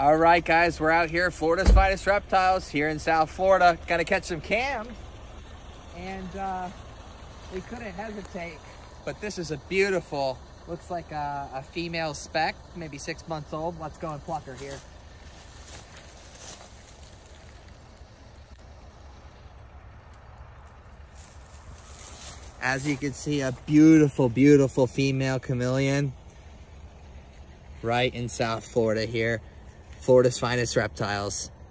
All right, guys, we're out here, Florida's finest reptiles here in South Florida. Gonna catch some cam, and we couldn't hesitate. But this is a beautiful, looks like a female speck, maybe 6 months old. Let's go and pluck her here. As you can see, a beautiful, beautiful female chameleon right in South Florida here. Florida's finest reptiles.